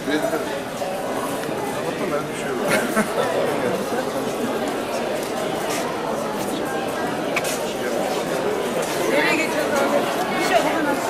Teşekkür ederim. Anlattım ben bir şey var. Nereye geçiyoruz abi? Bir şey yapamaz.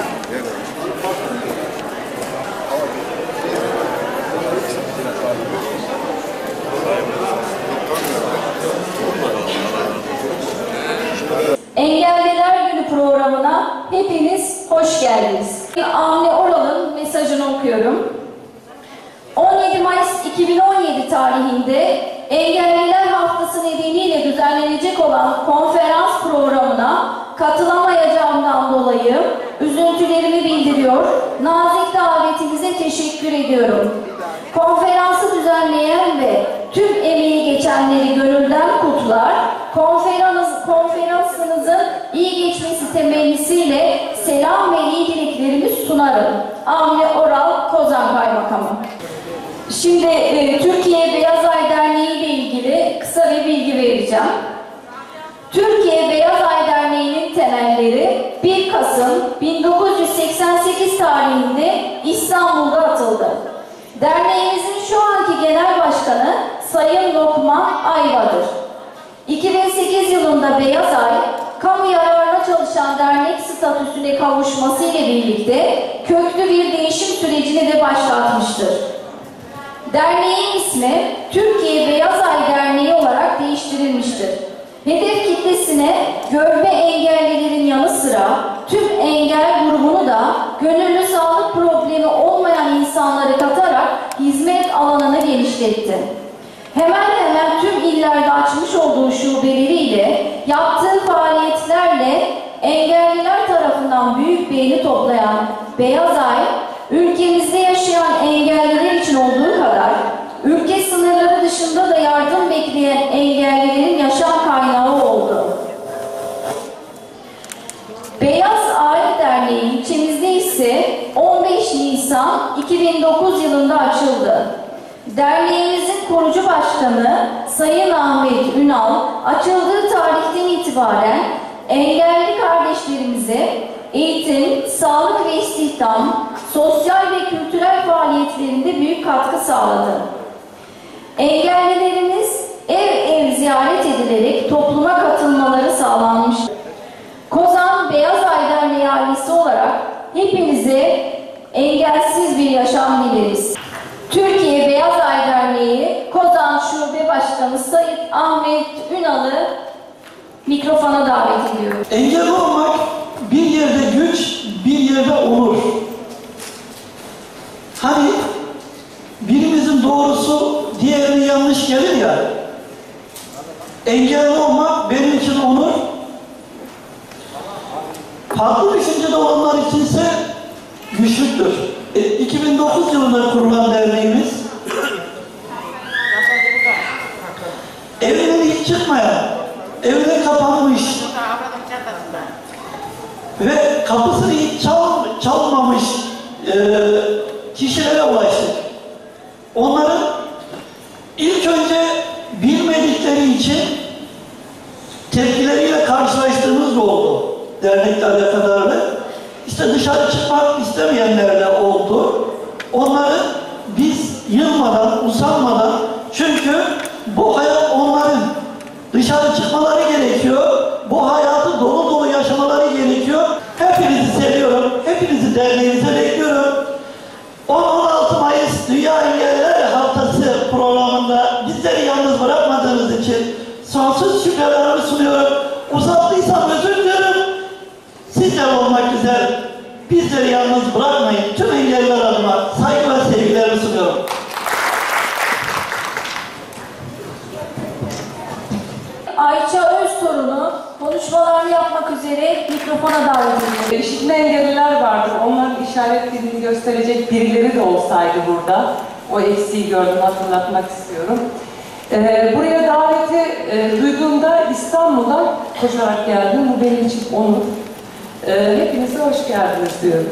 Engelliler Günü programına hepiniz hoş geldiniz. Avni Oral'ın mesajını okuyorum. 17 Mayıs 2017 tarihinde Engelliler Haftası nedeniyle düzenlenecek olan konferans programına katılamayacağımdan dolayı üzüntülerimi bildiriyor, nazik davetinize teşekkür ediyorum. Konferansı düzenleyen ve tüm emeği geçenleri gönülden kutlar, konferansınızın iyi geçmesi temennisiyle selam ve iyi dileklerimi sunarım. Avni Oral, Kozan Kaymakamı. Şimdi Türkiye Beyaz Ay Derneği ile ilgili kısa bir bilgi vereceğim. Türkiye Beyaz Ay Derneği'nin temelleri 1 Kasım 1988 tarihinde İstanbul'da atıldı. Derneğimizin şu anki genel başkanı Sayın Lokman Ayva'dır. 2008 yılında Beyaz Ay, kamu yararına çalışan dernek statüsüne kavuşması ile birlikte köklü bir değişim sürecini de başlatmıştır. Derneğin ismi Türkiye Beyaz Ay Derneği olarak değiştirilmiştir. Hedef kitlesine görme engellilerin yanı sıra tüm engel grubunu da gönüllü sağlık problemi olmayan insanları katarak hizmet alanını genişletti. Hemen hemen tüm illerde açmış olduğu şubeleriyle yaptığı faaliyetlerle engelliler tarafından büyük beğeni toplayan Beyaz Ay, ülkemizde yaşayan engelliler için olduğu kadar ülke sınırları dışında da yardım bekleyen engellilerin yaşam kaynağı oldu. Beyaz Ay Derneği ilçemizde ise 15 Nisan 2009 yılında açıldı. Derneğimizin kurucu başkanı Sayın Ahmet Ünal, açıldığı tarihten itibaren engelli kardeşlerimize eğitim, sağlık ve istihdam, sosyal ve kültürel faaliyetlerinde büyük katkı sağladı. Engellilerimiz ev ev ziyaret edilerek topluma katılmaları sağlanmıştır. Kozan Beyaz Ay Derneği ailesi olarak hepinize engelsiz bir yaşam dileriz. Türkiye Beyaz Ay Derneği Kozan Şube Başkanı Sayın Ahmet Ünal'ı mikrofona davet ediyorum. Engelli olmak bir yerde güç, bir yerde olur. Hani birimizin doğrusu diğerine yanlış gelir ya. Engelli olmak benim için onur. Farklı düşüncede olanlar içinse güçlüktür. 2009 yılında kurulan derneğimiz evinden hiç çıkmayan, evine kapanmış ve kapısını hiç çalmamış kişilere ulaştık. Onların ilk önce bilmedikleri için tepkileriyle karşılaştığımız da oldu. Dernekle alakadarlı. İşte dışarı çıkmak istemeyenler de oldu. Onları biz yılmadan, usanmadan, çünkü bu hayat onların dışarı çıkmaları gerekiyor. Bu hayatı dolu dolu yaşamaları gerekiyor. Hepinizi seviyorum. Hepinizi derneğimize bekliyorum. 10-16 Mayıs Dünya Engelliler Haftası programında bizleri yalnız bırakmadığınız için sonsuz şükranlarımı sunuyorum. Uzattıysam özür dilerim. Sizler olmak üzere bizleri yalnız bırakmayın. Tüm engelliler adına saygı ve sevgilerimi sunuyorum. Ayça Öztorun'u konuşmalarını yapmak üzere mikrofona davet ediyorum. İşitme engelliler vardır. Onların işaret dilini gösterecek birileri de olsaydı burada. O eksiği gördüm, hatırlatmak istiyorum. Buraya daveti duyduğumda İstanbul'dan koşarak geldim. Bu benim için onur. Hepinize hoş geldiniz diyorum.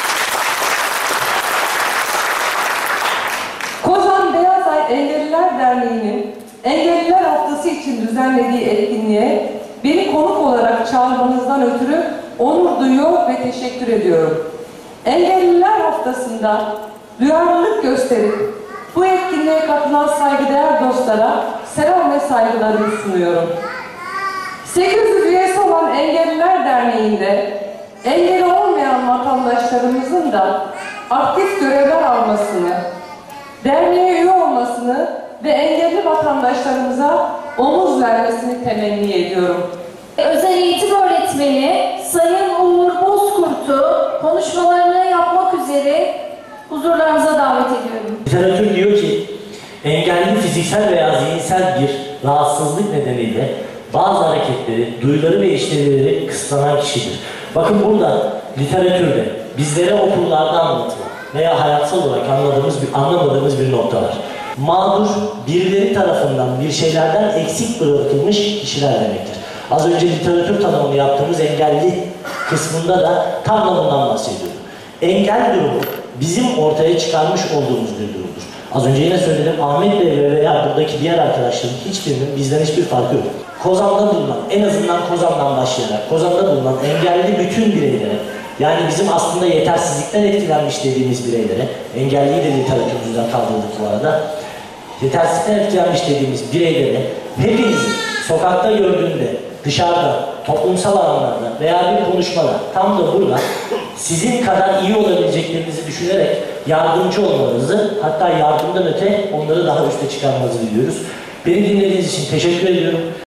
Kozan Beyaz Ay Engelliler Derneği'nin Engelliler Haftası için düzenlediği etkinliğe beni konuk olarak çağırmanızdan ötürü onur duyuyor ve teşekkür ediyorum. Engelliler Haftası'nda duyarlılık gösterip bu etkinliğe katılan saygıdeğer dostlara selam ve saygılarımı sunuyorum. 800 üyesi olan Engelliler Derneği'nde engeli olmayan vatandaşlarımızın da aktif görevler almasını, derneğe üye olmasını ve engelli vatandaşlarımıza omuz vermesini temenni ediyorum. Özel eğitim öğretmeni Sayın Uğur Bozkurt'u konuşmalarını yapmak üzere huzurlarınıza davet ediyorum. Literatür diyor ki, engelli fiziksel veya zihinsel bir rahatsızlık nedeniyle bazı hareketleri, duyuları ve işlevleri kısıtlanan kişidir. Bakın burada literatürde bizlere okullarda anlatılan veya hayatsal olarak anlamadığımız bir nokta var. Mağdur, birileri tarafından bir şeylerden eksik bırakılmış kişiler demektir. Az önce literatür tanımını yaptığımız engelli kısmında da tam da bundan bahsediyorum. Engel durumu bizim ortaya çıkarmış olduğumuz bir durumdur. Az önce yine söyledim, Ahmet Bey veya buradaki diğer arkadaşların hiçbirinin bizden hiçbir farkı yok. Kozan'da bulunan, en azından Kozan'dan başlayarak, Kozan'da bulunan engelli bütün bireylere, yani bizim aslında yetersizlikten etkilenmiş dediğimiz bireylere, engelliyi de literatürümüzden kaldırdık bu arada, yetersizlikten etkilenmiş dediğimiz bireylere, hepinizin sokakta gördüğünde, dışarıda, toplumsal alanlarda veya bir konuşmada, tam da burada sizin kadar iyi olabileceklerinizi düşünerek yardımcı olmanızı, hatta yardımdan öte onları daha üste çıkarmanızı diliyoruz. Beni dinlediğiniz için teşekkür ediyorum.